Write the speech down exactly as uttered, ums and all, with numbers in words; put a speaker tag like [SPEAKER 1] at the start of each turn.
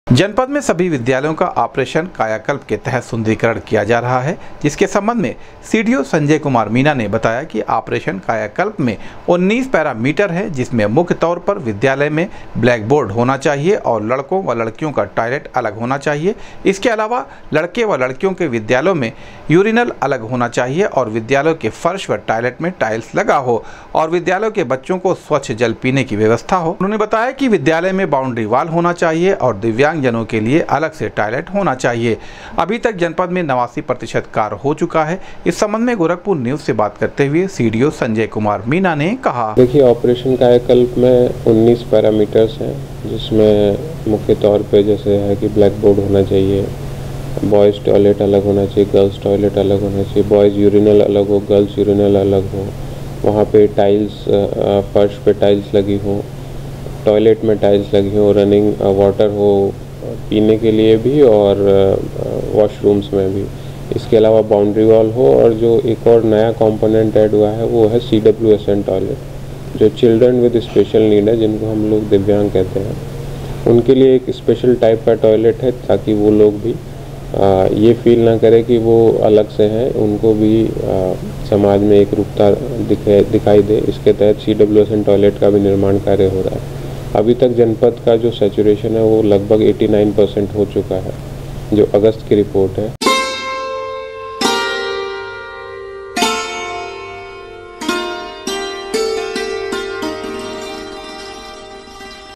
[SPEAKER 1] जनपद में सभी विद्यालयों का ऑपरेशन कायाकल्प के तहत सुंदरीकरण किया जा रहा है, जिसके संबंध में सीडीओ संजय कुमार मीना ने बताया कि ऑपरेशन कायाकल्प में उन्नीस पैरामीटर है, जिसमें मुख्य तौर पर विद्यालय में ब्लैक बोर्ड होना चाहिए और लड़कों व लड़कियों का टॉयलेट अलग होना चाहिए। इसके अलावा लड़के व लड़कियों के विद्यालयों में यूरिनल अलग होना चाहिए और विद्यालयों के फर्श व टॉयलेट में टाइल्स लगा हो और विद्यालयों के बच्चों को स्वच्छ जल पीने की व्यवस्था हो। उन्होंने बताया कि विद्यालय में बाउंड्री वॉल होना चाहिए और दिव्यांग जनों के लिए अलग से टॉयलेट होना चाहिए। अभी तक जनपद में नवासी प्रतिशत कार्य हो चुका है। इस संबंध में गोरखपुर न्यूज से बात करते हुए सीडीओ संजय कुमार मीना ने कहा,
[SPEAKER 2] देखिए, ऑपरेशन कायाकल्प में उन्नीस पैरामीटर्स हैं, जिसमें मुख्य तौर पे जैसे है कि ब्लैक बोर्ड होना चाहिए, बॉयज़ टॉयलेट अलग होना चाहिए, गर्ल्स टॉयलेट अलग होना चाहिए, बॉयज़ यूरिनल अलग हो, गर्ल्स यूरिनल अलग हो, वहाँ पे टाइल्स, फर्श पे टाइल्स लगी हो, टॉयलेट में टाइल्स लगी हो, रनिंग वाटर हो पीने के लिए भी और वॉशरूम्स में भी। इसके अलावा बाउंड्री वॉल हो और जो एक और नया कंपोनेंट ऐड हुआ है वो है C W S N toilet, जो चिल्ड्रन विद स्पेशल नीड है, जिनको हम लोग दिव्यांग कहते हैं, उनके लिए एक स्पेशल टाइप का टॉयलेट है, ताकि वो लोग भी आ, ये फील ना करें कि वो अलग से हैं, उनको भी आ, समाज में एक रूपता दिखे दिखाई दे। इसके तहत C W S N toilet का भी निर्माण कार्य हो रहा है। अभी तक जनपद का जो सैचुरेशन है वो लगभग नवासी परसेंट हो चुका है, जो अगस्त की रिपोर्ट है।